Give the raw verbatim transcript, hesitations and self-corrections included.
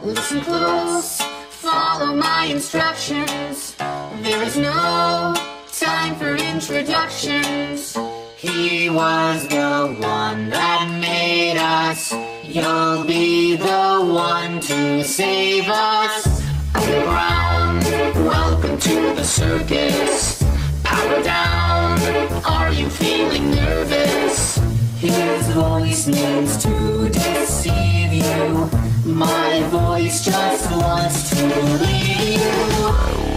Listen close, follow my instructions. There is no time for introductions. He was the one that made us. You'll be the one to save us. Underground, welcome to the circus. Power down, are you feeling nervous? His voice means to deceive you. My voice just wants to leave you.